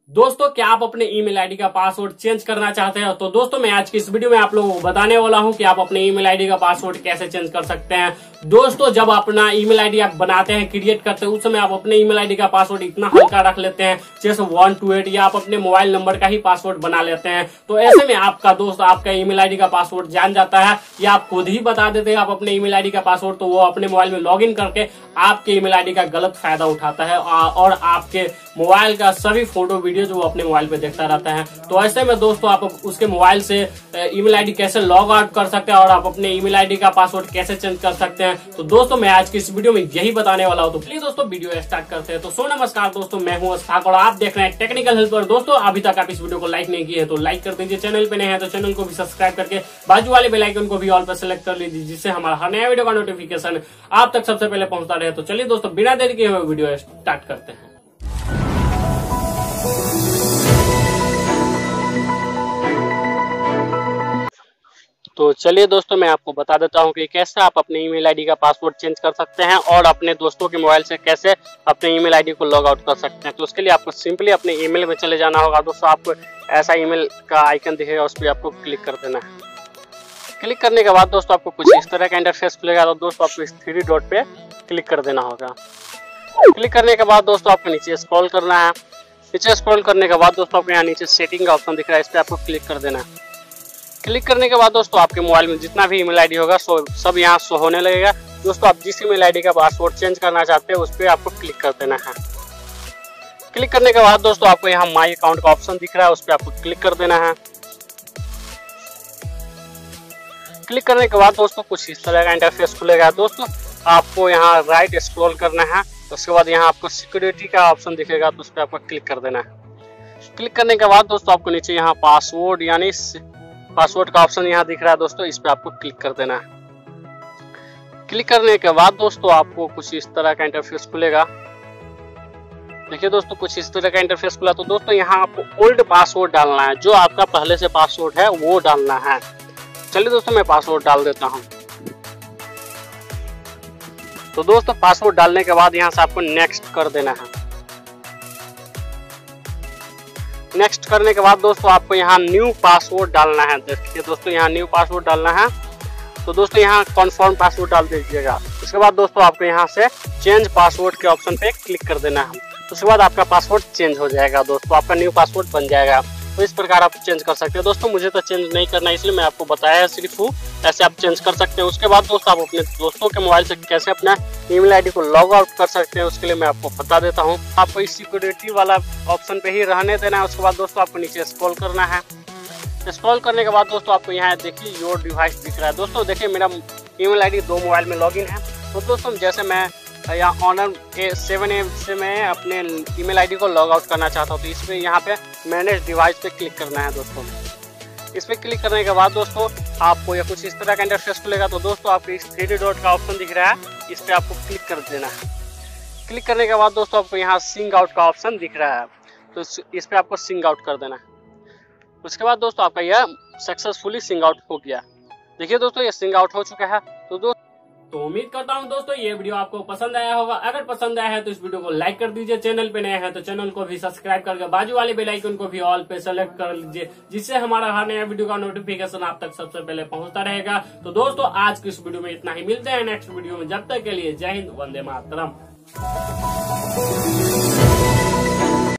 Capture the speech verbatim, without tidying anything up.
दोस्तों क्या आप अपने ईमेल आईडी का पासवर्ड चेंज करना चाहते हैं? तो दोस्तों मैं आज की इस वीडियो में आप लोगों को बताने वाला हूं कि आप अपने ईमेल आईडी का पासवर्ड कैसे चेंज कर सकते हैं। दोस्तों जब अपना ईमेल आईडी आप बनाते हैं, क्रिएट करते हैं, उस समय आप अपने ईमेल आईडी का पासवर्ड इतना हल्का रख लेते हैं जैसे वन टू एट या आप अपने मोबाइल नंबर का ही पासवर्ड बना लेते हैं। तो ऐसे में आपका दोस्त आपका ईमेल आईडी का पासवर्ड जान जाता है या आप खुद ही बता देते हैं आप अपने ईमेल आईडी का पासवर्ड, तो वो अपने मोबाइल में लॉग इन करके आपके ईमेल आईडी का गलत फायदा उठाता है और आपके मोबाइल का सभी फोटो वीडियो जो वो अपने मोबाइल पे देखता रहता है। तो ऐसे में दोस्तों आप उसके मोबाइल से ईमेल आईडी कैसे लॉग आउट कर सकते हैं और आप अपने ईमेल आईडी का पासवर्ड कैसे चेंज कर सकते हैं, तो दोस्तों मैं आज की इस वीडियो में यही बताने वाला हूं। तो प्लीज दोस्तों वीडियो स्टार्ट करते हैं। तो सो नमस्कार दोस्तों, मैं हूं अस्ताक और आप देख रहे हैं टेक्निकल हेल्पर। दोस्तों अभी तक आप इस वीडियो को लाइक नहीं किए हैं तो लाइक कर दीजिए, चैनल पे नए हैं तो चैनल को भी सब्सक्राइब करके बाजू वाले बेल आइकन को भी ऑल पर सेलेक्ट कर लीजिए, जिससे हमारा हर नया वीडियो का नोटिफिकेशन आप तक सबसे पहले पहुंचता रहे। तो चलिए दोस्तों बिना देरी किए हुए वीडियो स्टार्ट करते हैं। तो चलिए दोस्तों मैं आपको बता देता हूं कि कैसे आप अपने ईमेल आईडी का पासवर्ड चेंज कर सकते हैं और अपने दोस्तों के मोबाइल से कैसे अपने ईमेल आईडी को लॉग आउट कर सकते हैं। तो उसके लिए आपको सिंपली अपने ईमेल में चले जाना होगा। दोस्तों आपको ऐसा ईमेल का आइकन दिखेगा, उस पर आपको क्लिक कर देना है। क्लिक करने के बाद दोस्तों आपको कुछ इस तरह का इंटरफेस खुलेगा। तो दोस्तों आपको इस थ्री डॉट पे क्लिक कर देना होगा। क्लिक करने के बाद दोस्तों आपको नीचे स्क्रॉल करना है। नीचे स्क्रॉल करने के बाद दोस्तों आपको यहाँ नीचे सेटिंग का ऑप्शन दिख रहा है, इस पर आपको क्लिक कर देना है। क्लिक करने के बाद दोस्तों आपके मोबाइल में जितना भी ईमेल आईडी होगा सो सब यहाँ शो होने लगेगा। दोस्तों आप जिस ईमेल आईडी का पासवर्ड चेंज करना चाहते हैं उस पर आपको क्लिक कर देना है। क्लिक करने के बाद दोस्तों आपको यहाँ माई अकाउंट का ऑप्शन दिख रहा है, उस पर आपको क्लिक कर देना है। क्लिक करने के बाद दोस्तों कुछ इस तरह का इंटरफेस खुलेगा। दोस्तों आपको यहाँ राइट स्क्रॉल करना है, उसके बाद यहाँ आपको सिक्योरिटी का ऑप्शन दिखेगा, तो उस पर आपको क्लिक कर देना है। क्लिक करने के बाद दोस्तों आपको नीचे यहाँ पासवर्ड यानी पासवर्ड का ऑप्शन यहाँ दिख रहा है। दोस्तों इस पे आपको क्लिक कर देना है। क्लिक करने के बाद दोस्तों आपको कुछ इस तरह का इंटरफेस खुलेगा। देखिए दोस्तों कुछ इस तरह का इंटरफेस खुला। तो दोस्तों यहाँ आपको ओल्ड पासवर्ड डालना है, जो आपका पहले से पासवर्ड है वो डालना है। चलिए दोस्तों मैं पासवर्ड डाल देता हूँ। तो दोस्तों पासवर्ड डालने के बाद यहाँ से आपको नेक्स्ट कर देना है। नेक्स्ट करने के बाद दोस्तों आपको यहाँ न्यू पासवर्ड डालना है। देखिए दोस्तों यहाँ न्यू पासवर्ड डालना है। तो दोस्तों यहाँ कन्फर्म पासवर्ड डाल दीजिएगा। उसके बाद दोस्तों आपको यहाँ से चेंज पासवर्ड के ऑप्शन पे क्लिक कर देना है। उसके बाद आपका पासवर्ड चेंज हो जाएगा। दोस्तों आपका न्यू पासवर्ड बन जाएगा। तो इस प्रकार आप चेंज कर सकते हैं। दोस्तों मुझे तो चेंज नहीं करना, इसलिए मैं आपको बताया सिर्फ हूँ, ऐसे आप चेंज कर सकते हैं। उसके बाद दोस्तों आप अपने दोस्तों के मोबाइल से कैसे अपना ईमेल आईडी को लॉग आउट कर सकते हैं, उसके लिए मैं आपको बता देता हूँ। आपको इस सिक्योरिटी वाला ऑप्शन पे ही रहने देना है। उसके बाद दोस्तों आपको नीचे स्क्रॉल करना है। स्क्रॉल करने के बाद दोस्तों आपको यहाँ देखिए योर डिवाइस दिख रहा है। दोस्तों देखिए मेरा ईमेल आईडी दो मोबाइल में लॉगिन है। तो दोस्तों जैसे मैं यहाँ ऑनर ए सेवन ए से मैं अपने ईमेल आईडी को लॉग आउट करना चाहता हूँ, तो इस पर यहाँ पे मैनेज डिवाइस पे क्लिक करना है। दोस्तों इस पर क्लिक करने के बाद दोस्तों आपको यह कुछ इस तरह का इंटरफेस खुलेगा। तो दोस्तों आपको इस थ्री डॉट का ऑप्शन दिख रहा है, इस पर आपको क्लिक कर देना है। क्लिक करने के बाद दोस्तों आपको यहाँ सिंग आउट का ऑप्शन दिख रहा है, तो इस पर आपको सिंग आउट कर देना है। उसके बाद दोस्तों आपका यह सक्सेसफुली सिंग आउट हो गया। देखिए दोस्तों ये सिंग आउट हो चुका है। तो दोस्तों तो उम्मीद करता हूं दोस्तों ये वीडियो आपको पसंद आया होगा। अगर पसंद आया है तो इस वीडियो को लाइक कर दीजिए, चैनल पे नए हैं तो चैनल को भी सब्सक्राइब करके बाजू वाले बेल आइकन को भी ऑल पे सेलेक्ट कर लीजिए, जिससे हमारा हर नया वीडियो का नोटिफिकेशन आप तक सबसे पहले पहुंचता रहेगा। तो दोस्तों आज की इस वीडियो में इतना ही, मिलते हैं नेक्स्ट वीडियो में। जब तक के लिए जय हिंद, वंदे मातरम।